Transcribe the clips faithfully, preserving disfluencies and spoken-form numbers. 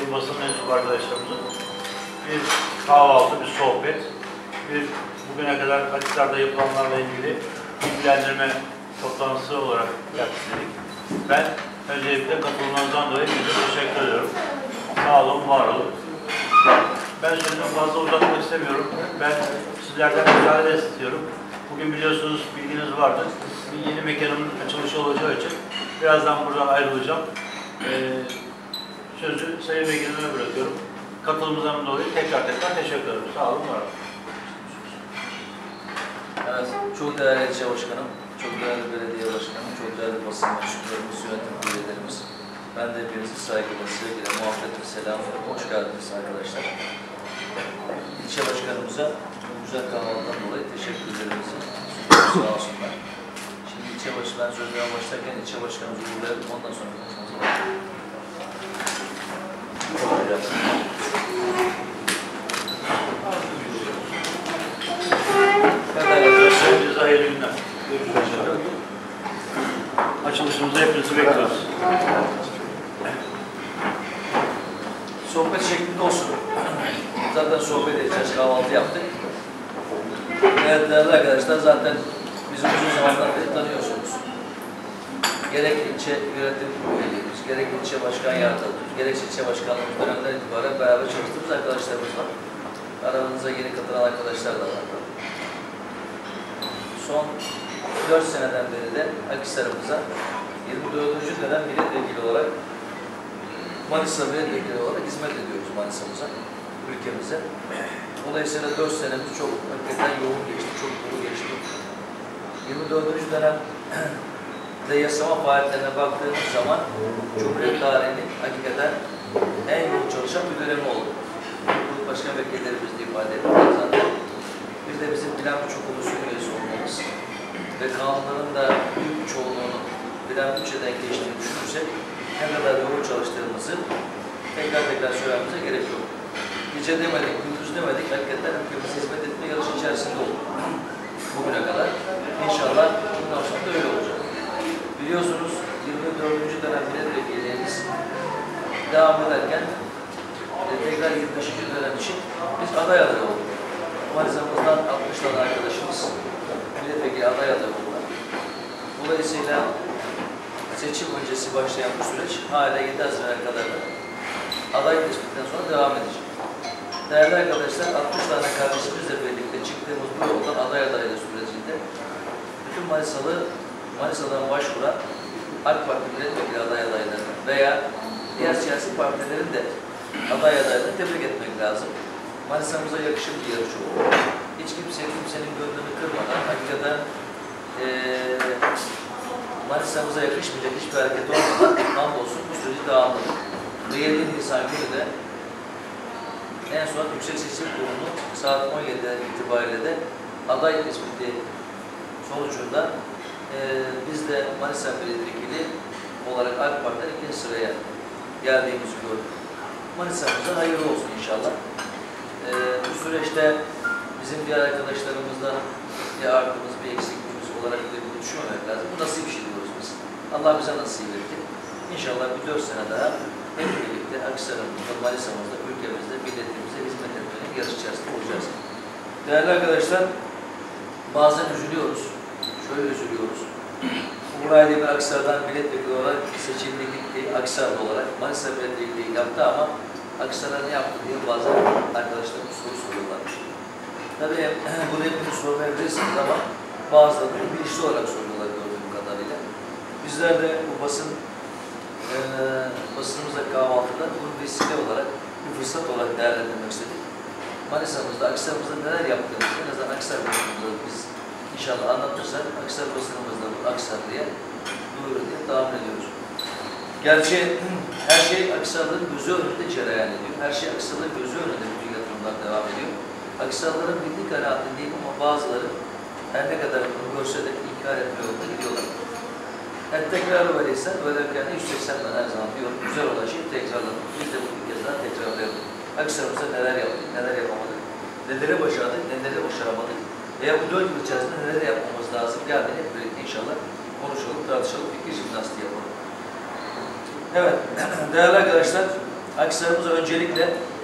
buradaki basın mensubu arkadaşlarımızın bir kahvaltı, bir sohbet, bir bugüne kadar Akhisar'da yapılanlarla ilgili bilgilendirme toplantısı olarak yaptık. Ben öncelikle katılmanızdan dolayı size teşekkür ediyorum. Sağ olun, var olun. Ben sözümü fazla uzatmak istemiyorum. Ben sizlerden müsaade istiyorum. Bugün biliyorsunuz bilginiz vardır. Bir yeni mekanın açılışı olacağı için birazdan buradan ayrılacağım. Ee, sözü Sayın Vekilime bırakıyorum. Katılımımızdan dolayı tekrar tekrar teşekkür ederim. Sağ olun, var olun. Evet, çok değerli ilçe başkanım, çok değerli belediye başkanım, çok değerli basın mensuplarımız, yönetim üyelerimiz. Ben de hepinizi saygıyla, sevgiyle, muhabbetle selamlıyorum. Hoş geldiniz arkadaşlar. İlçe başkanımıza bu güzel kahvaltıdan dolayı teşekkürlerimizi sunuyoruz, sağ olsunlar. Şimdi ilçe başı, ben sözlerime başlarken ilçe başkanımızı uğurlayalım, ondan sonra konuşmamıza başlayalım. Herkese hayırlı günler. Açılışımızda hepinizi bekliyoruz. Sohbet şeklinde olsun. Zaten sohbet edeceğiz, kahvaltı yaptık. Evet değerli arkadaşlar, zaten bizim uzun zamandan beri tanıyorsunuz. Gerek ilçe yönetim üyelerimiz, gerek ilçe başkan yardımcımız, gerek ilçe başkanlığımız dönemden itibaren beraber çalıştığımız arkadaşlarımız var. Aranızda yeni katılan arkadaşlar da var. Son dört seneden beri de Akhisar'ımıza yirmi dördüncü dönem milletvekili olarak Manisa milletvekili olarak hizmet ediyoruz Manisa'mıza, ülkemize. Dolayısıyla dört senemiz çok hakikaten yoğun geçti, çok dolu geçti. yirmi dördüncü dönem de yasama faaliyetlerine baktığımız zaman Cumhuriyet tarihinin hakikaten en yoğun çalışan bir dönemi oldu. Grup başkan vekillerimiz de ifade ettiler zaten. Bir de bizim plan birçok komisyon üyesi olmamız ve kanunların da büyük bir çoğunluğunu plan bütçeden geçtiğini düşünürsek ne kadar yoğun çalıştığımızı tekrar tekrar söylememize gerek yok. Gece demedik, gündüz demedik, hakikaten ülkemize hizmet etme yarışı içerisinde olduk. Bugüne kadar. İnşallah bundan sonra da öyle olacak. Biliyorsunuz yirmi dördüncü dönem milletvekilliğimiz devam ederken e, tekrar yirmi beşinci dönem için biz aday adayı olduk. Manisa'mızdan altmış tane arkadaşımız milletvekili aday adayı oldular. Dolayısıyla seçim öncesi başlayan bu süreç hala yedi Haziran'a kadar da aday tespitinden sonra devam edecek. Değerli arkadaşlar, altmış tane kardeşimizle birlikte çıktığımız bu yoldan aday adaylığı sürecinde bütün Manisalı, Manisa'dan başvuran AK Parti milletvekili aday adaylarını veya diğer siyasi partilerin de aday adaylarını tebrik etmek lazım. Manisa'mıza yakışır bir yarış oldu. Hiç kimse kimsenin gönlünü kırmadan, hakikaten ee, Manisa'mıza yakışmayacak hiçbir hareket olmadan hamdolsun bu süreci devamladık. Ve yedi Nisan günü de en son Yüksek Seçim Kurulu saat on yedi itibariyle de aday tespiti sonucunda e, biz de Manisa milletvekili olarak AK Parti'den ikinci sıraya geldiğimizi gördük. Manisa'mıza hayırlı olsun inşallah. E, bu süreçte bizim diğer arkadaşlarımızdan bir artımız, bir eksikliğimiz olarak bir düşünmemek lazım. Bu nasıl bir şey diyoruz biz? Allah bize nasip etti. İnşallah bir dört sene daha hep birlikte Akhisar'ımızda, Manisa'mızda, ülkemizde, milletimize hizmet etmenin yarış içerisinde olacağız. Değerli arkadaşlar, bazen üzülüyoruz. Şöyle üzülüyoruz. Uğur Aydemir Akhisar'dan milletvekili olarak seçildi, gitti. Akhisar'da olarak Manisa milletvekili yaptı ama Akhisar'a ne yaptı diye bazen arkadaşlarımız soru soruyorlarmış. Tabii bunu hepiniz sormayabilirsiniz ama bazıları bunu bilinçli olarak soruyorlar gördüğüm kadarıyla. Bizler de bu basın e, basınımızda kahvaltıda bunu vesile olarak, bir fırsat olarak değerlendirmek istedik. Manisa'mızda, Akhisar'ımızda neler yaptığımızı, en azından Akhisar basınımızda biz inşallah anlatırsak, Akhisar basınımızda bu Akhisarlı'ya duyurur diye tahmin ediyoruz. Gerçi her şey Akhisarlı'nın gözü önünde cereyan ediyor. Her şey Akhisarlı'nın gözü önünde bütün yatırımlar devam ediyor. Akhisarlıların bildiği kanaatindeyim ama bazıları her ne kadar bunu görse de inkar etme yolunda gidiyorlar. Yani tekrarı verirsen, böylelikle yüz seksen ben her zaman diyorum, güzel olan şeyi tekrarladım. Biz de bu bir kez daha tekrarlayalım. Akhisar'ımızda neler yaptık, neler yapamadık, neleri başardık, neleri başaramadık veya bu dört yıl içerisinde neler yapmamız lazım geldi hep birlikte inşallah konuşalım, tartışalım, fikir jimnastiği yapalım. Evet, değerli arkadaşlar, Akhisar'ımıza öncelikle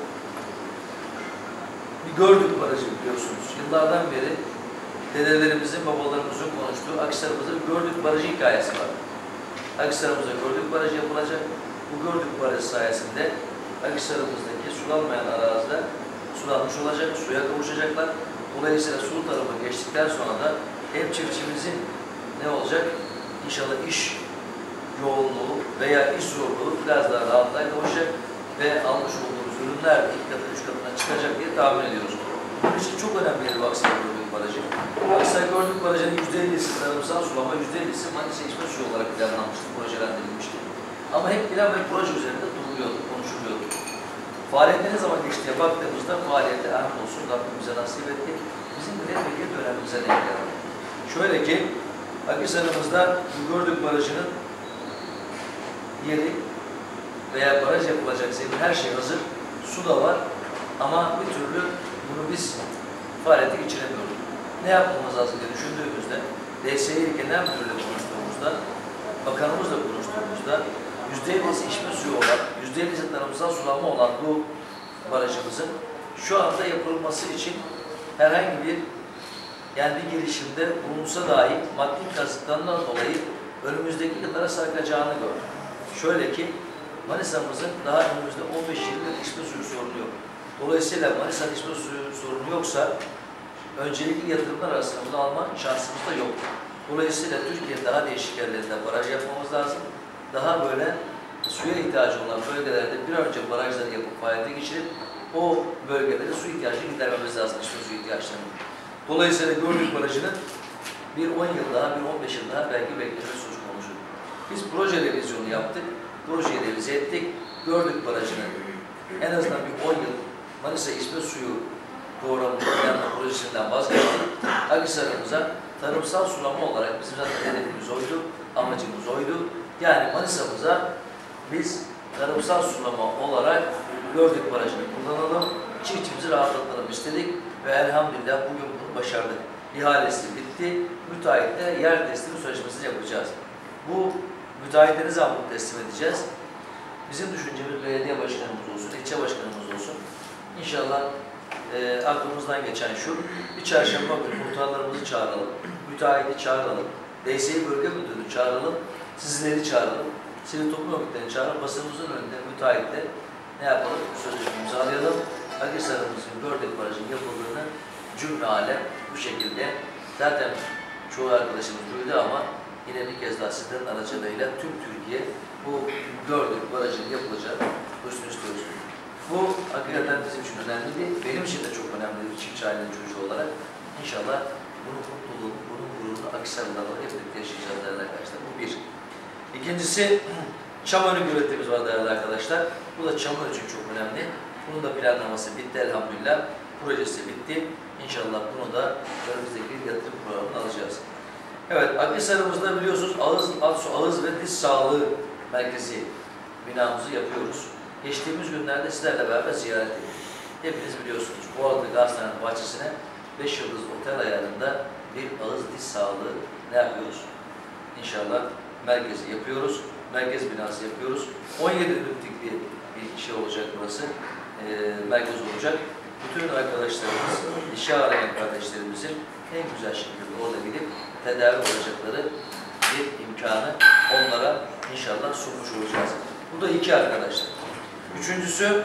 bir Gördük Barajı biliyorsunuz. Yıllardan beri dedelerimizin, babalarımızın konuştuğu Akhisar'ımızda bir Gördük Barajı hikayesi var. Akhisar'ımıza Gördük Barajı yapılacak. Bu Gördük Barajı sayesinde Akhisar'ımızdaki sulanmayan araziler sulanmış olacak, suya kavuşacaklar. Dolayısıyla su tarafı geçtikten sonra da hem çiftçimizin ne olacak? İnşallah iş yoğunluğu veya iş zorluğu biraz daha rahatlığa kavuşacak ve almış olduğumuz ürünler de iki katı, üç katına çıkacak diye tahmin ediyoruz. Bunun için çok önemli bir Akhisar Gördük Barajı. Akhisar Gördük Barajı'nın yüzde ellisi tarımsal sulama, yüzde ellisi Manisa içme suyu olarak planlanmıştı, projelendirilmişti. Ama hep plan ve proje üzerinde duruluyordu, konuşuluyordu. Faaliyete ne zaman geçtiğe baktığımızda faaliyete ahem olsun, Rabbim bize nasip etti. Bizim milletvekili dönemimize denk geldi. Şöyle ki, Akhisar'ımızda Gördük Barajı'nın yeri veya baraj yapılacak zemin her şey hazır. Su da var ama bir türlü bunu biz faaliyete geçiremiyoruz. Ne yapmamız lazım diye düşündüğümüzde D S İ Genel Müdürü'yle konuştuğumuzda, bakanımızla konuştuğumuzda yüzde ellisi içme suyu olan, yüzde ellisi tarımsal sulanma olan bu barajımızın şu anda yapılması için herhangi bir yani bir girişimde bulunsa dahi maddi kasıtlarından dolayı önümüzdeki yıllara sarkacağını gördük. Şöyle ki Manisa'mızın daha önümüzde on beş yirmi yıl içme suyu sorunu yok. Dolayısıyla Manisa'nın içme suyu sorunu yoksa öncelikli yatırımlar arasında bunu alma şansımız da yok. Dolayısıyla Türkiye'nin daha değişik yerlerinde baraj yapmamız lazım. Daha böyle suya ihtiyacı olan bölgelerde bir önce barajları yapıp faaliyete geçirip o bölgelere su ihtiyacını gidermemiz lazım, içme suyu ihtiyaçlarını. Dolayısıyla Gördük Barajı'nın bir on yıl daha, bir on beş yıl daha belki beklemesi söz konusu. Biz proje revizyonu yaptık, projeyi revize ettik. Gördük Barajı'nın en azından bir on yıl Manisa içme suyu programı planlama projesinden vazgeçtik. Akhisar'ımıza tarımsal sulama olarak bizim zaten hedefimiz oydu, amacımız oydu. Yani Manisa'mıza biz tarımsal sulama olarak Gördük Barajı'nı kullanalım, çiftçimizi rahatlatalım istedik ve elhamdülillah bugün bunu başardık. İhalesi bitti, müteahhitle yer teslimi sözleşmesini yapacağız. Bu müteahhite ne zaman teslim edeceğiz? Bizim düşüncemiz belediye başkanımız olsun, ilçe başkanımız olsun. İnşallah e, aklımızdan geçen şu, bir çarşamba günü muhtarlarımızı çağıralım, müteahhiti çağıralım, D S İ Bölge Müdürlüğü çağıralım, sizleri çağıralım, sivil toplum örgütlerini çağıralım, basınımızın önünde müteahhitle ne yapalım? Sözleşme imzalayalım. Akhisar'ımızın Gördük Barajı'nın yapıldığını cümle alem bu şekilde zaten çoğu arkadaşımız duydu ama yine bir kez daha sizlerin aracılığıyla tüm Türkiye bu Gördük Barajı'nın yapılacağı duysun istiyoruz. Bu hakikaten bizim için önemliydi. Benim için de çok önemli bir çiftçi ailenin çocuğu olarak. İnşallah bunun mutluluğunu, bunun gururunu Akhisar'larla hep birlikte yaşayacağız değerli arkadaşlar. Bu bir. İkincisi, çam önü üretimimiz var değerli arkadaşlar. Bu da çam önü için çok önemli. Bunun da planlaması bitti elhamdülillah. Projesi bitti. İnşallah bunu da önümüzdeki yatırım programına alacağız. Evet, Akhisar'ımızda biliyorsunuz ağız, ağız ve diş sağlığı merkezi binamızı yapıyoruz. Geçtiğimiz günlerde sizlerle beraber ziyaret ettik. Hepiniz biliyorsunuz. Boğazlı Gaziantep bahçesine beş yıldız otel ayarında bir ağız diş sağlığı ne yapıyoruz? İnşallah merkezi yapıyoruz. Merkez binası yapıyoruz. on yedi dönümlük bir, bir şey olacak burası. E, merkez olacak. Bütün arkadaşlarımız, işe arayan kardeşlerimizin en güzel şekilde orada gidip tedavi olacakları bir imkanı onlara inşallah sunmuş olacağız. Bu da iki arkadaşlar. Üçüncüsü,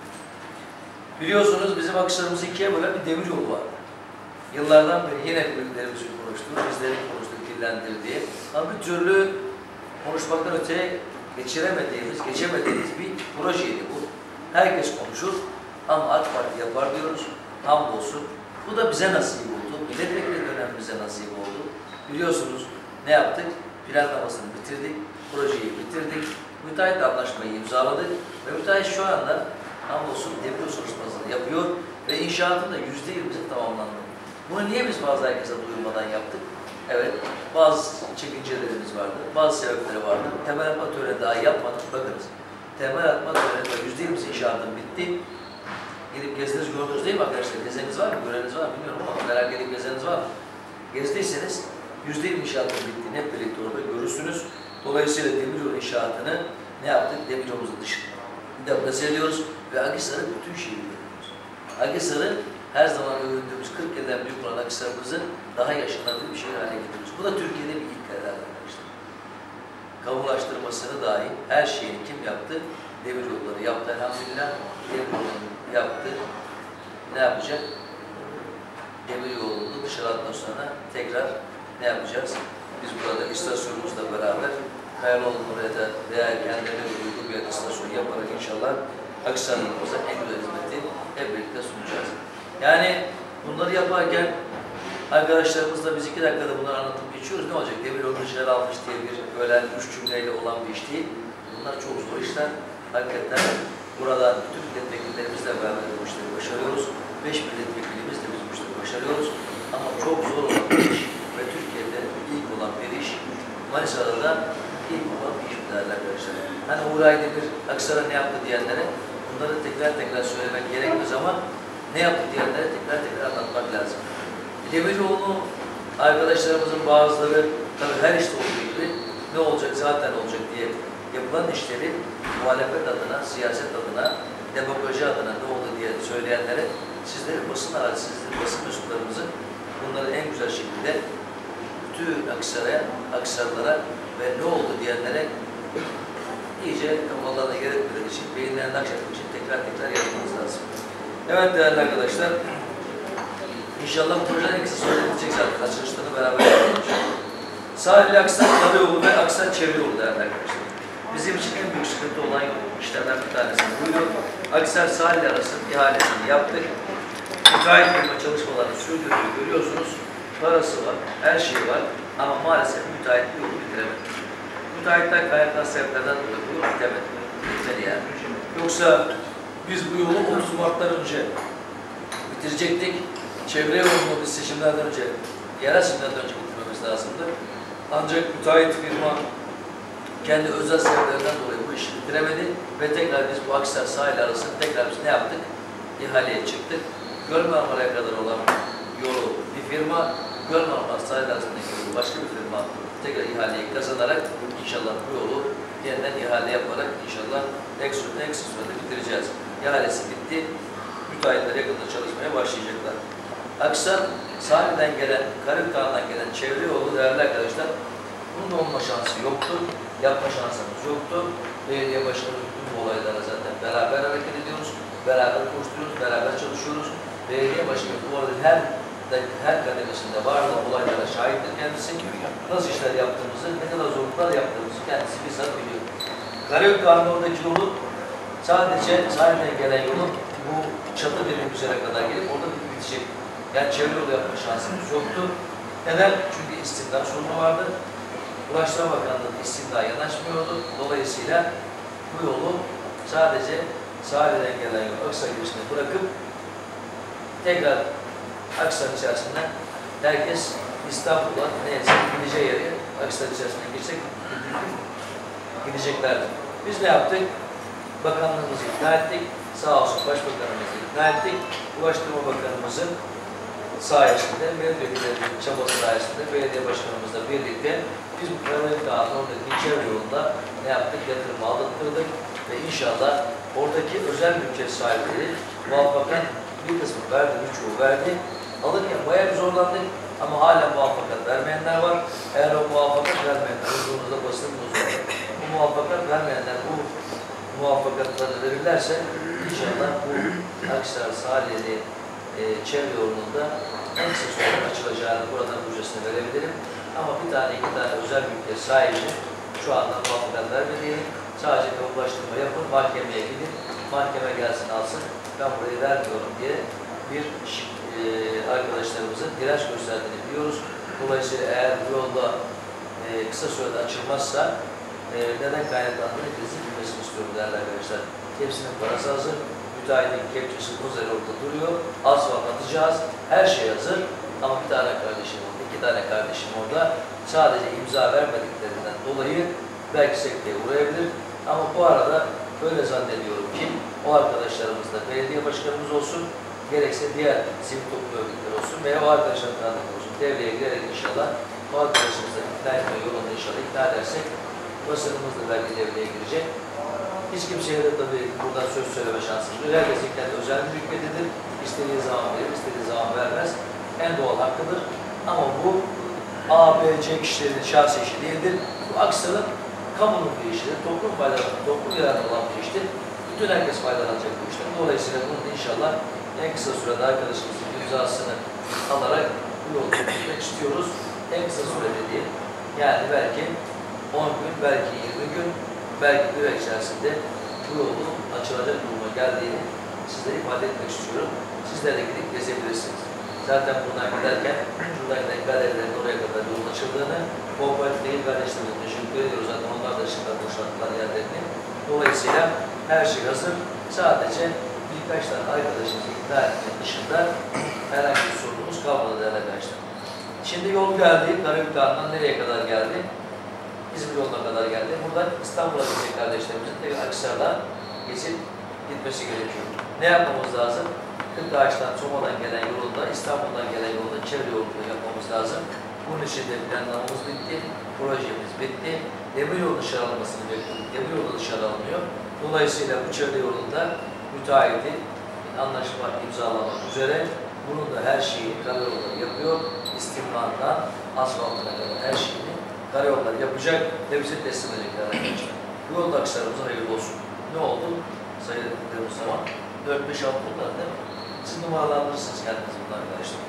biliyorsunuz bizim Akhisar'ımızı ikiye bölen bir demir yolu var. Yıllardan beri yine büyüklerimizin konuştuğu, bizlerin konuştuğu, dillendirdiği ama bir türlü konuşmaktan öteye geçiremediğimiz, geçemediğimiz bir projeydi bu. Herkes konuşur ama AK Parti yapar diyoruz. Hamdolsun. Bu da bize nasip oldu. Milletvekili dönemimize nasip oldu. Biliyorsunuz ne yaptık? Planlamasını bitirdik. Projeyi bitirdik. Müteahhitle anlaşmayı imzaladık. Ve müteahhit şu anda hamdolsun demir çalışmasını yapıyor ve inşaatın da yüzde yirmisi tamamlandı. Bunu niye biz bazı herkese duyurmadan yaptık? Evet, bazı çekincelerimiz vardı, bazı sebepleri vardı. Temel atma töreni daha yapmadık. Bakınız, temel atma töreni yüzde yirmisi inşaatın bitti. Gidip gezdiniz, gördünüz değil mi arkadaşlar? Gezeniz var mı? Göreniniz var mı? Bilmiyorum ama merak edip gezeniz var mı? Gezdiyseniz yüzde yirmi inşaatın bittiğini hep birlikte orada görürsünüz. Dolayısıyla demiryolu inşaatını ne yaptık? Demiryolumuzun dışında. deplase ediyoruz ve Akhisar'ı bütün şehirde ediyoruz. Akhisar'ı her zaman övündüğümüz kırk yıldan büyük olan Akhisar'ımızı daha yaşanabilir bir şehir haline getiriyoruz. Bu da Türkiye'de bir ilk herhalde arkadaşlar. Kamulaştırmasını dahi her şeyini kim yaptı? Demir yolları yaptı elhamdülillah. Demir yolları yaptı. Ne yapacak? Demir yolunu dışarıdan sonra tekrar ne yapacağız? Biz burada istasyonumuzla beraber Kayalıoğlu buraya da veya kendilerine uygun bir istasyon yaparak inşallah Akhisar'ımıza en güzel hizmeti hep birlikte sunacağız. Yani bunları yaparken arkadaşlarımızla biz iki dakikada bunları anlatıp geçiyoruz. Ne olacak? Demir yolunu dışarı almış diye bir böyle üç cümleyle olan bir iş değil. Bunlar çok zor işler. Hakikaten buradan bütün milletvekillerimizle beraber bu işleri başarıyoruz. Beş milletvekilimizle biz bu işleri başarıyoruz. Ama çok zor olan bir iş ve Türkiye'de ilk olan bir iş. Manisa'da da ilk olan bir iş değerli arkadaşlar. Hani Uğur Aydemir Akhisar'a ne yaptı diyenlere bunları tekrar tekrar söylemek gerekmez ama ne yaptı diyenlere tekrar tekrar anlatmak lazım. Demiryolu'nu arkadaşlarımızın bazıları tabii her işte olduğu gibi ne olacak zaten olacak diye yapılan işleri muhalefet adına, siyaset adına, demokrasi adına ne oldu diye söyleyenlere sizlerin basın aracı, sizlerin basın mensuplarımızın bunları en güzel şekilde bütün Akhisar'a, Akhisarlara ve ne oldu diyenlere iyice kafalarına yer etmeleri için, beyinlerine akşatmak için tekrar tekrar yapmanız lazım. Evet değerli arkadaşlar, İnşallah bu projenin en kısa sürede bitecek zaten. Açılışlarını beraber yapacağız. Sahil Akhisar Karayolu ve Akhisar Çevre Yolu değerli arkadaşlar. Bizim için en büyük sıkıntı olan işlerden bir tanesi buydu. Akhisar sahil arası ihalesini yaptık. Müteahhit firma çalışmalarını sürdürdüğünü görüyorsunuz. Parası var, her şey var ama maalesef müteahhit bir yolu bitiremedi. Müteahhitler kaynaklanan sebeplerden dolayı bu yolu bitiremedi. Bitmedi yani. Yoksa biz bu yolu otuz Mart'tan önce bitirecektik. Çevre yolunu biz seçimlerden önce, yerel seçimlerden önce bitirmemiz lazımdı. Ancak müteahhit firma kendi özel sebeplerinden dolayı bu işi bitiremedi ve tekrar biz bu Akhisar sahil arasını tekrar biz ne yaptık? İhaleye çıktık. Göl Marmara'ya kadar olan yolu bir firma, Göl Marmara sahil arasındaki yolu başka bir firma tekrar ihaleyi kazanarak inşallah bu yolu yeniden ihale yaparak inşallah en kısa sürede bitireceğiz. İhalesi bitti. Müteahhitler yakında çalışmaya başlayacaklar. Akhisar sahilden gelen, Karabük'ten gelen çevre yolu değerli arkadaşlar, bunun olma şansı yoktu, yapma şansımız yoktu. Belediye başkanı bütün bu olaylara zaten beraber hareket ediyoruz, beraber koşturuyoruz, beraber çalışıyoruz. Belediye başkanı bu arada her her kademesinde vardı, olaylara şahittir kendisi. Nasıl işler yaptığımızı, ne kadar zorluklar yaptığımızı kendisi bizzat biliyor. Karabük Kanun'daki yolu sadece sahilden gelen yolun bu çatı birim üzere kadar gelip orada bitecek. Yani çevre yolu yapma şansımız yoktu. Neden? Çünkü istimdar sorunu vardı. Ulaştırma Bakanlığı istimdar yanaşmıyordu. Dolayısıyla bu yolu sadece sahilden gelen yolu Akhisar girişine bırakıp tekrar Akhisar içerisinde herkes İstanbul'a neyse gideceği yeri Akhisar içerisine girsek gideceklerdi. Biz ne yaptık? Bakanlığımızı ikna ettik. Sağ olsun Başbakanımızı ikna ettik. Ulaştırma Bakanımızın sayesinde, milletvekillerinin çabası sayesinde belediye başkanımızla birlikte biz bu Karabük Dağı'nın oradaki çevre yolunda ne yaptık? Yatırım aldırttık ve inşallah oradaki özel mülkiyet sahipleri muvaffakat bir kısmı verdi, birçoğu verdi. Alırken bayağı bir zorlandık ama hala muvaffakat vermeyenler var. Eğer o muvaffakat vermeyenler, huzurunuzda basın huzurunda, bu muvaffakat vermeyenler bu muvaffakatları verirlerse inşallah bu Akhisar Salihli e, çevre yolunda en kısa sürede açılacağını buradan müjdesini verebilirim. Ama bir tane iki tane özel mülkiyet sahibine şu anda muvaffakat vermediğini, sadece kamulaştırma yapın, mahkemeye gidin, mahkeme gelsin alsın, ben burayı vermiyorum diye bir e, arkadaşlarımızın direnç gösterdiğini biliyoruz. Dolayısıyla eğer bu yolda e, kısa sürede açılmazsa e, neden kaynaklandığını hepinizin bilmesini istiyorum değerli arkadaşlar. Hepsinin parası hazır, müteahhitin kepçesi buzları orada duruyor, asfalt atacağız, her şey hazır ama bir tane kardeşim orada, iki tane kardeşim orada sadece imza vermediklerinden dolayı belki sekteye uğrayabilir ama bu arada böyle zannediyorum ki o arkadaşlarımız da belediye başkanımız olsun, gerekse diğer sivil toplum örgütleri olsun veya o arkadaşlarımızdan olsun devreye girerek inşallah o arkadaşlarımızla ikna etme yolunda inşallah ikna edersek basınımız da belki devreye girecek. Hiç kimseye de tabii buradan söz söyleme şansımız yok. Herkesin kendi özel mülkiyetidir. İstediği zaman verir, istediği zaman vermez. En doğal hakkıdır. Ama bu A, B, C kişilerin şahsi işi değildir. Bu Aksaray'ın kamunun bir işidir. Toplum faydalı, toplum yararına olan bir iştir. Bütün herkes faydalanacak bu işten. Dolayısıyla bunu da inşallah en kısa sürede arkadaşımızın imzasını alarak bu yolu tutmak istiyoruz. En kısa sürede değil. Yani belki on gün, belki yirmi gün, belki bir ay içerisinde bu yolun açılacak duruma geldiğini sizlere ifade etmek istiyorum. Sizler de gidip gezebilirsiniz. Zaten buradan giderken, şuradan giden galerilerin oraya kadar yolun açıldığını, kooperatif değil kardeşlerimize teşekkür ediyoruz. Zaten onlar da ışıklar boşalttılar yerlerini. Dolayısıyla her şey hazır. Sadece birkaç tane arkadaşımızı ikna etmek dışında herhangi bir sorunumuz kalmadı değerli arkadaşlar. Şimdi yol geldi, Karabük Dağı'ndan nereye kadar geldi? İzmir yoluna kadar geldi. Buradan İstanbul'a gidecek kardeşlerimizin tek Aksaray'dan geçip gitmesi gerekiyor. Ne yapmamız lazım? Kırkağaç'tan, Soma'dan gelen yolunda, İstanbul'dan gelen yolunda çevre yolunu yapmamız lazım. Bunun için de planlamamız bitti, projemiz bitti. Demiryolu dışarı alınmasını bekliyoruz. Demiryolu dışarı alınıyor. Dolayısıyla bu çevre yolunda müteahhiti anlaşma imzalamak üzere bunun da her şeyini karayolları yapıyor. İstimlalından asfaltına kadar her şeyini karayolları yapacak ve bize teslim edecekler arkadaşlar. Bu yolda akışlarımıza hayırlı olsun. Ne oldu? Sayıldığımız zaman dört beş altı oldular değil mi? Siz numaralandırırsınız kendiniz bunlar arkadaşlar.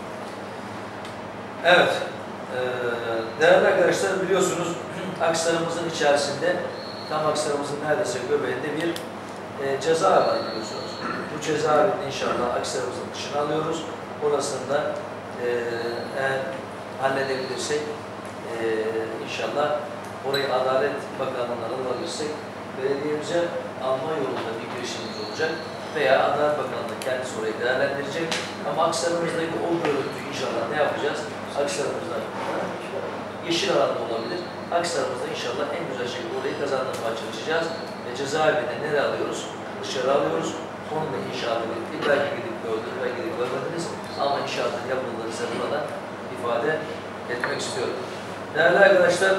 Evet. Ee, değerli arkadaşlar biliyorsunuz Aksaray'ımızın içerisinde, tam Aksaray'ımızın neredeyse göbeğinde bir e, cezaevi var biliyorsunuz. Bu cezaevini inşallah Aksaray'ımızın dışına alıyoruz. Orasını da e, eğer halledebilirsek e, inşallah orayı Adalet Bakanlığı'na alabilirsek belediyemize alma yolunda bir girişimimiz olacak veya Adalet Bakanlığı kendisi orayı değerlendirecek. Ama Aksaray'ımızdaki o görüntüyü inşallah ne yapacağız? Aksaray'ımızda yeşil alanda olabilir. Aksaray'ımızda inşallah en güzel şekilde orayı kazandırmaya çalışacağız. Ve cezaevinde nereye alıyoruz? Dışarı alıyoruz. Onun da inşaatı bitti. Belki gidip gördünüz, belki gidip görmediniz. Ama inşaatın yapıldığını size burada ifade etmek istiyorum. Değerli arkadaşlar,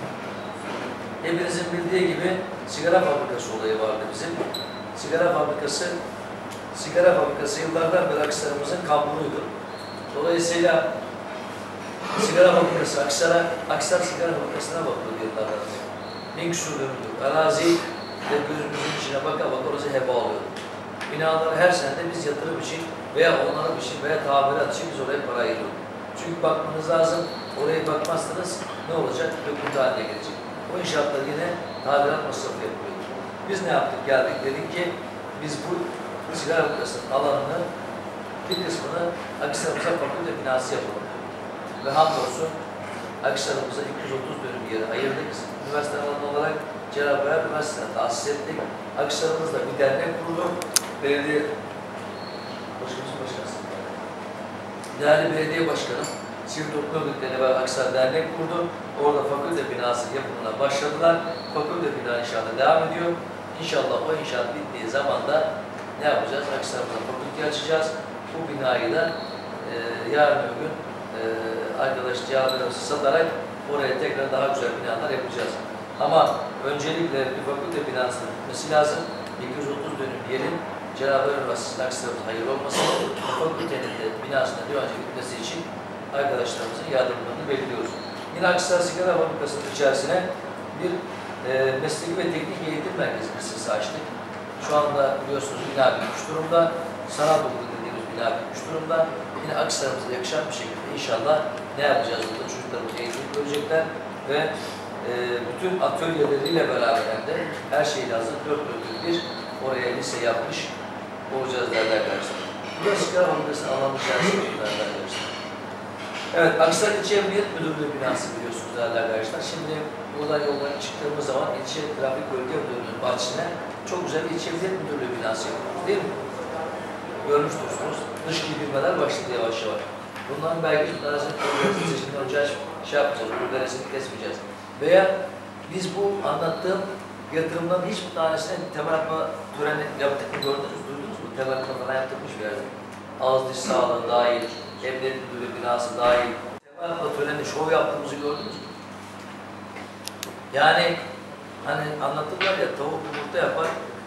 hepinizin bildiği gibi sigara fabrikası olayı vardı bizim. Sigara fabrikası, sigara fabrikası yıllardan beri Aksaray'ımızın kamburuydu. Dolayısıyla sigara fabrikası, Aksaray, Aksaray sigara fabrikasına bakıyordu yıllardan beri. Bin küsur dönümdür. Arazi ve gözümüzün içine baka baka orası heba oluyordu. Binaları her senede biz yatırım için veya onarım için veya tamirat için biz oraya para ayırıyorduk. Çünkü bakmanız lazım, oraya bakmazsanız ne olacak? Döküntü haline gelecek. O inşaatlar yine tadilat masrafı yapıyordu. Biz ne yaptık? Geldik dedik ki biz bu sigara fabrikasının alanını bir kısmını Aksaray'ımıza fakülte binası yapalım. Ve hamdolsun Aksaray'ımıza iki yüz otuz dönüm yeri ayırdık. Üniversite alanı olarak Cenab-ı Hak Üniversitesi'ne tahsis ettik. Aksaray'ımızda bir dernek kurduk. Belediye Başkanımız Başkanısı. Değerli Belediye Başkanım, Sivil Toplum Örgütleri ve Aksaray Dernek kurdu. Orada fakülte binası yapımına başladılar. Fakülte binası inşaatı devam ediyor. İnşallah o inşaat bittiği zaman da ne yapacağız? Aksaray'ımıza fakülte açacağız. Bu binayı da e, yarın öbür gün e, arkadaş cihazlarımızı satarak oraya tekrar daha güzel binalar yapacağız. Ama öncelikle bir fakülte binasının bitmesi lazım. iki yüz otuz dönüm yerin Cenab-ı Hak Üniversitesi'nin Aksaray'ımızın hayırlı olması, fakültenin de binasının bir önce bitmesi için arkadaşlarımızın yardımlarını bekliyoruz. Yine Aksaray Sigara Fabrikası'nın içerisine bir e, mesleki ve teknik eğitim merkezi lisesi açtık. Şu anda biliyorsunuz bina bitmiş durumda. Sanat okulu dediğimiz bina bitmiş durumda. Yine Aksaray'ımıza yakışan bir şekilde inşallah ne yapacağız burada? Çocuklarımız eğitim görecekler ve e, bütün atölyeleriyle beraber de her şeyi hazır dört dörtlük bir oraya lise yapmış olacağız değerli arkadaşlar. Burası sigara fabrikasının alanı içerisinde değerli arkadaşlar. Evet, Aksaray İlçe Emniyet Müdürlüğü binası biliyorsunuz değerli arkadaşlar. Şimdi buradan yoldan çıktığımız zaman İlçe Trafik Bölge Müdürlüğü'nün bahçesine çok güzel bir İlçe Emniyet Müdürlüğü binası yapıyoruz değil mi? Görmüştürsünüz. Dış giydirmeler başladı yavaş yavaş. Bunların belki bir tanesini programımızın seçimden önce şey yapacağız, burgeresini kesmeyeceğiz. Veya biz bu anlattığım yatırımların hiçbir tanesine temel atma töreni yaptık mı, gördünüz, duydunuz mu? Temel atma falan yaptırmış bir yerde. Ağız diş sağlığı dahil, emniyet müdürlüğü binası dahil. Temel atma töreni şov yaptığımızı gördünüz mü? Yani hani anlatırlar ya tavuk yumurta yapar,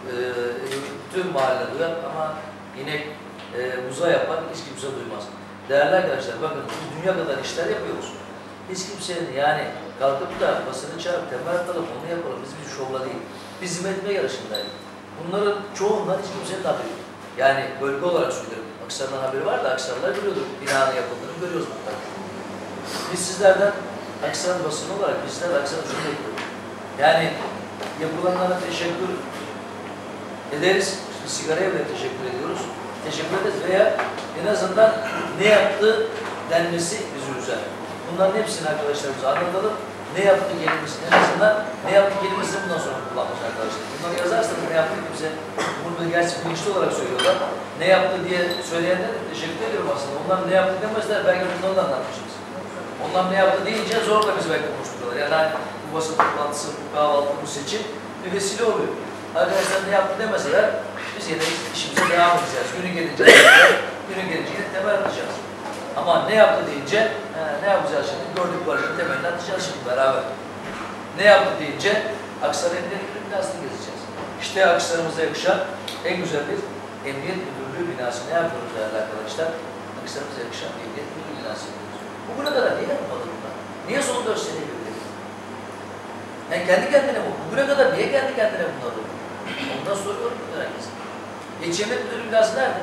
e, tüm mahalle duyar ama inek e, buza yapan hiç kimse duymaz. Değerli arkadaşlar bakın biz dünya kadar işler yapıyoruz. Hiç kimsenin yani kalkıp da basını çağırıp temel atalım onu yapalım. Biz bir şovla değil. Biz hizmet etme yarışındayız. Bunların çoğundan hiç kimsenin haberi yok. Yani bölge olarak söylüyorum. Aksaray'dan haberi var da Aksaray'lar görüyordur. Binanın yapıldığını görüyoruz mutlaka. Biz sizlerden Aksaray basını olarak bizler Aksaray'a şunu bekliyoruz. Yani yapılanlara teşekkür ederiz. Biz sigaraya bile teşekkür ediyoruz. Teşekkür ederiz veya en azından ne yaptığı denmesi bizi üzer. Bunların hepsini arkadaşlarımıza anlatalım. Ne yaptı kelimesini en azından ne yaptı kelimesini bundan sonra kullanmış arkadaşlar. Bunları yazarsanız ne yaptı kimse bunu gerçi bilinçli olarak söylüyorlar. Ne yaptı diye söyleyenler teşekkür ediyorum aslında. Onlar ne yaptı demezler belki bundan da anlatmışız. Onlar ne yaptı deyince zorla bizi belki konuşturuyorlar. Yani hani bu basın toplantısı, bu kahvaltı, bu seçim bir vesile oluyor. Arkadaşlar ne yaptı demeseler biz yine işimize devam edeceğiz. Günü gelince günü gelince yine temel atacağız. Ama ne yaptı deyince he, ne yapacağız şimdi? Gördük barışın temelini atacağız şimdi beraber. Ne yaptı deyince Aksaray'ın bir binasını gezeceğiz. İşte Aksaray'ımıza yakışan en güzel bir emniyet müdürlüğü binası. Ne yapıyoruz değerli arkadaşlar? Aksaray'ımıza yakışan bir emniyet müdürlüğü binası yapıyoruz. Bugüne kadar niye yapmadı bunlar? Niye son dört seneye gördük? Yani kendi kendine bu. Bugüne kadar niye kendi kendine bunlar oldu? Ondan soruyorum bunu herkese. Emniyet müdürlüğü binası nerede?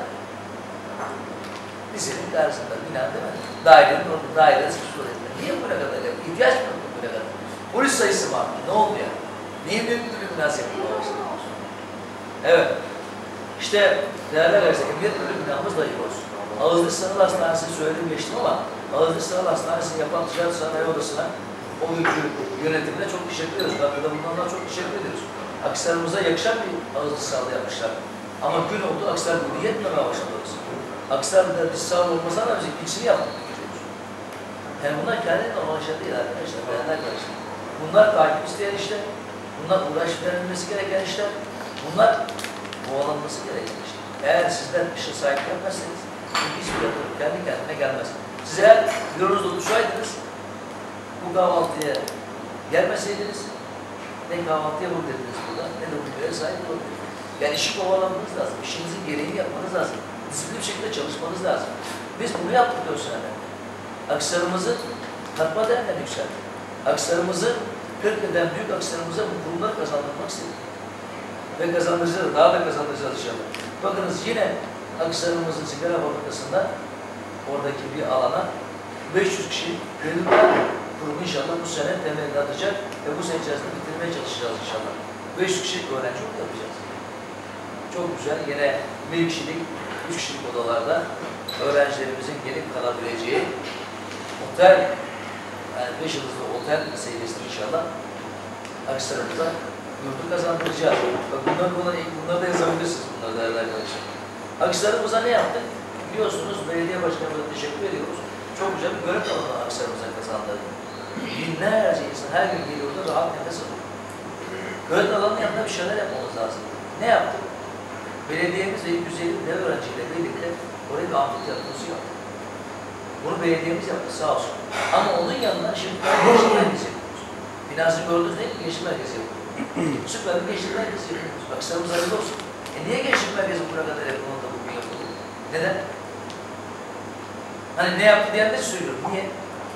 Lisenin karşısında bina değil mi? Dairenin orada, daire sıkıştı oraya. Niye bugüne kadar yaptı? İhtiyaç mı yok bugüne kadar? Polis sayısı mı arttı? Ne oldu ya? Niye emniyet müdürlüğü binası yapıldı? Evet. İşte değerli arkadaşlar, emniyet müdürlüğü binamız da iyi olsun. Ağızlı Sınır Hastanesi'ni söyledim geçtim ama Ağızlı Sınır Hastanesi'ni yapan Ticaret Sanayi Odası'na o günkü yönetimine çok teşekkür ediyoruz. Katkıda bulunanlara çok teşekkür ediyoruz. Aksaray'ımıza yakışan bir ağızlı sağlığı yapmışlar. Ama gün oldu Aksaray bunu yetmemeye başladı orası. Aksaray'da diş sağlığı olmasa da biz ikisini yaptık. Yani bunlar kendine olan şey değil arkadaşlar, değerli arkadaşlar. Bunlar takip isteyen işler, bunlar uğraş verilmesi gereken işler, bunlar kovalanması gereken işler. Eğer sizden işe sahip yapmazsanız, hiçbir yatırım kendi kendine gelmez. Siz eğer yolunuzda dursaydınız, bu kahvaltıya gelmeseydiniz, ne kahvaltıya vur dediniz burada, ne de bu göğe sahip olurdunuz. Yani işi kovalamanız lazım, işinizin gereğini yapmanız lazım, disiplinli bir şekilde çalışmanız lazım. Biz bunu yaptık dört senede. Aksaray'ımızın katma değerine yükseldi. Aksaray'ımızı kırk eden büyük Aksaray'ımıza bu kurumları kazandırmak istedik. Ve kazandıracağız, daha da kazandıracağız inşallah. Bakınız yine Aksaray'ımızın sigara fabrikasında oradaki bir alana beş yüz kişi gönüllüler kurumu inşallah bu sene temelini atacak ve bu sene içerisinde bitirmeye çalışacağız inşallah. beş yüz kişilik öğrenci okulu yapacağız. Çok güzel, yine bir kişilik, üç kişilik odalarda öğrencilerimizin gelip kalabileceği otel, yani beş yıldızlı otel seviyesinde inşallah Aksaray'ımıza yurdu kazandıracağız. Bak bunlar, bunlar, bunları da yazabilirsiniz bunları değerli arkadaşlar. Aksaray'ımıza ne yaptık? Biliyorsunuz belediye başkanımıza teşekkür ediyoruz. Çok güzel bir görev alanı Aksaray'ımıza kazandırdı. Binlerce insan her gün geliyor orada rahat nefes alıyor. Görev alanının yanında bir şeyler yapmamız lazım. Ne yaptık? Belediyemiz ve yüz elli dev öğrenciyle birlikte oraya bir amfi tiyatrosu yaptı. Bunu belediyemiz yaptı sağ olsun. Ama onun yanına şimdi gençlik merkezi yapıyoruz. Binası gördünüz değil mi? Gençlik merkezi yapıyoruz. Süper bir gençlik merkezi yapıyoruz. Aksaray'ımız hayırlı olsun. E niye gençlik merkezi buraya kadar yapılmadı da bugün yapıldı? Neden? Hani ne yaptı diyenleri söylüyorum. Niye?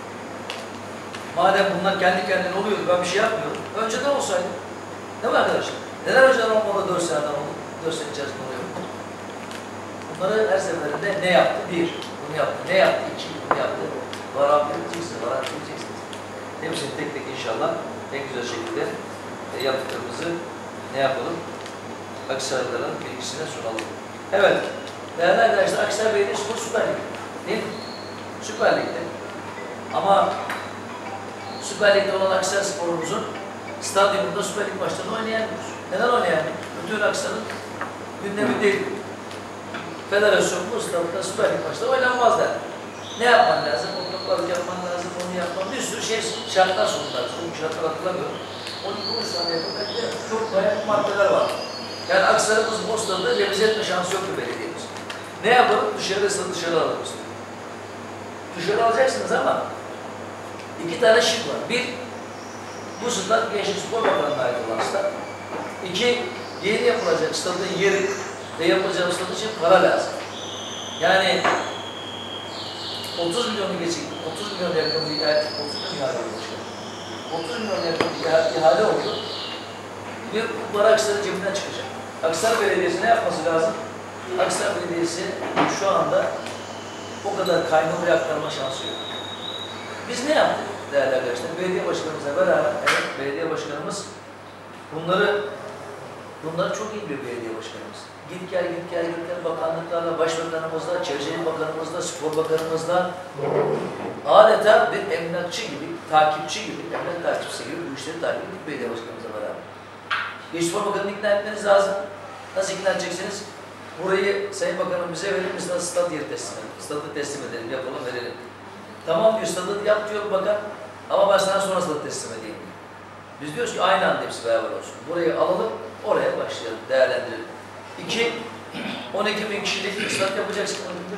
Madem bunlar kendi kendine oluyordu, ben bir şey yapmıyorum. Önceden olsaydı. Değil mi arkadaşlar? Neden önceden olmadı dört seneden oldu? dört sene içerisinde oluyor. Bunları her seferinde ne yaptı? Bir, bunu yaptı. Ne yaptı? İki, bunu yaptı. Varak yapacaksınız, varak yapacaksınız. Hepsini tek tek inşallah en güzel şekilde e, yaptıklarımızı ne yapalım? Aksaraylıların bilgisine sunalım. Evet, değerli arkadaşlar, Aksaray Belediyespor Süper Lig. Değil mi? Süper Lig'de. Ama Süper Lig'de olan Aksaray Spor'umuzun stadyumunda Süper Lig maçlarını oynayamıyoruz. Neden oynayamıyoruz? Bütün Aksaray'ın gündemi değil. Federasyon bu stadında Süper Lig maçları oynanmaz der. Ne yapman lazım? Otopark yapman lazım, onu yapman. Bir sürü şey şartlar sundular. Son şartlar hatırlamıyorum. Onu konuşsam yapmak çok bayağı maddeler var. Yani Aksaray'ımız bu stadı revize etme şansı yok bir belediyemiz. Ne yapalım? Dışarıda stadı dışarı alalım istiyor. Dışarı alacaksınız ama iki tane şık var. Bir, bu stat Gençlik Spor Bakanlığı'na ait olan stat. İki, yeni yapılacak stadın yeri ve yapılacak stad için para lazım. Yani otuz milyonu geçik, otuz milyon yakın bir ihale, otuz milyon ihale olmuş. otuz milyon yakın bir ihale oldu. Bir para Akhisar'ın cebinden çıkacak. Akhisar Belediyesi ne yapması lazım? Akhisar Belediyesi şu anda o kadar kaynağı bir aktarma şansı yok. Biz ne yaptık değerli arkadaşlar? Belediye başkanımızla beraber, evet, belediye başkanımız bunları, bunlar çok iyi bir belediye başkanımız. Git gel, git gel, git gel, bakanlıklarla, başbakanımızla, Çevre Bakanımızla, Spor Bakanımızla adeta bir emlakçı gibi, takipçi gibi, emlak takipçisi gibi bu işleri takip ettik belediye başkanımızla beraber. Bir Spor Bakanı'nı ikna etmeniz lazım. Nasıl ikna edeceksiniz? Burayı Sayın Bakanım bize verir, biz nasıl stat yeri teslim edelim, stadı teslim edelim, yapalım, verelim. Tamam diyor, stadı yap diyor bakan, ama ben sana sonra stadı teslim edeyim diyor. Biz diyoruz ki aynı anda hepsi beraber olsun. Burayı alalım, oraya başlayalım, değerlendirelim. İki, on iki bin kişilik bir stat yapacaksın.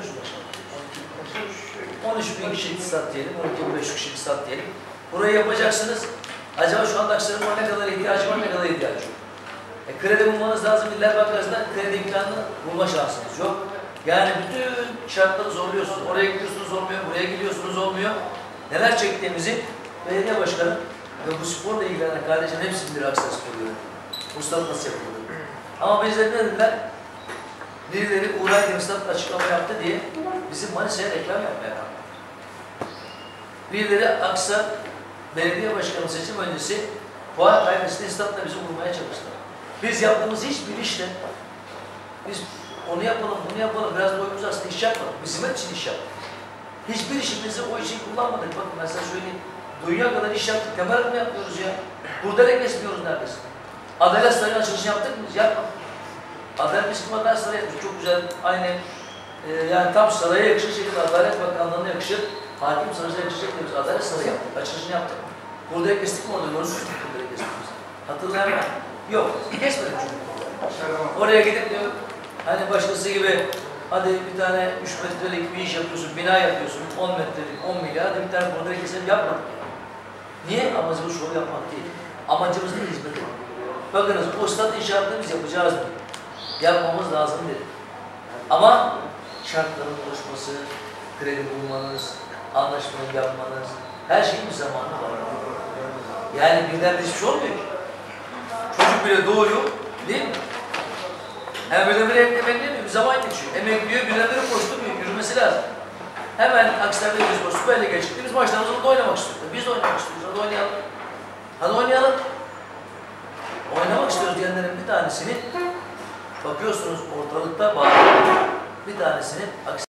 on üç bin kişilik stat diyelim, on iki bin beş yüz kişilik stat diyelim. Burayı yapacaksınız. Acaba şu anda Akhisar'ın ne kadar ihtiyacı var, ne kadar ihtiyacı yok? E, kredi bulmanız lazım. Miller Bankası'nda kredi imkanını bulma şansınız yok. Yani bütün şartları zorluyorsunuz. Oraya gidiyorsunuz olmuyor, buraya gidiyorsunuz olmuyor. Neler çektiğimizi belediye başkanı ve bu sporla ilgilenen kardeşlerin hepsi bilir Akhisar Spor Yönetimi. Bu stat nasıl yapılır? Ama bizler ne dediler? Birileri Uğray Demirstad açıklama yaptı diye bizim Manisa'ya reklam yapmaya kalktı. Birileri Akhisar Belediye Başkanı seçim öncesi puan kaybettiği statla bizi vurmaya çalıştılar. Biz yaptığımız hiçbir işle, biz onu yapalım, bunu yapalım, biraz boyumuz aslında iş yapmadık. Biz hizmet için iş yaptık. Hiçbir işimizi o için kullanmadık. Bakın ben size söyleyeyim. Dünya kadar iş yaptık. Temel mi yapmıyoruz ya? Burada kesmiyoruz neredeyse. Adalet Sarayı'nın açılışını yaptık mı? Yapmadık. Adalet Bisiklet Adalet Sarayı yapmış. Çok güzel. Aynı e, yani tam saraya yakışır şekilde Adalet Bakanlığı'na yakışır. Hakim Sarayı'na yakışır şekilde biz Adalet Sarayı yaptık. Açılışını yaptık. Burada kestik mi orada? Görürsünüz. Burada kestik biz. Hatırlayan var. Yok. Kesmedik çünkü. Oraya gidip diyor, hani başkası gibi hadi bir tane üç metrelik bir iş yapıyorsun, bina yapıyorsun, on metrelik, on milyar, hadi bir tane burada keselim, yapmadık. Niye? Amacımız şov yapmak değil. Amacımız da hizmet etmek. Bakınız o stat inşaatını biz yapacağız dedi. Yapmamız lazım dedi. Ama şartların oluşması, kredi bulmanız, anlaşmayı yapmanız, her şeyin bir zamanı var. Yani birden hiçbir şey olmuyor ki. Çocuk bile doğuyor, değil mi? Hem birdenbire emeklemiyor, bir zaman geçiyor. Emekliyor, birdenbire koşturmuyor, yürümesi lazım. Hemen Akhisar'da biz bu Süper Lig'e çıktı, biz maçlarımızda burada oynamak istiyoruz. Biz de oynamak istiyoruz, hadi oynayalım. Hadi oynayalım. Oynamak istiyoruz diyenlerin bir tanesini, bakıyorsunuz ortalıkta bağlı, bir tanesinin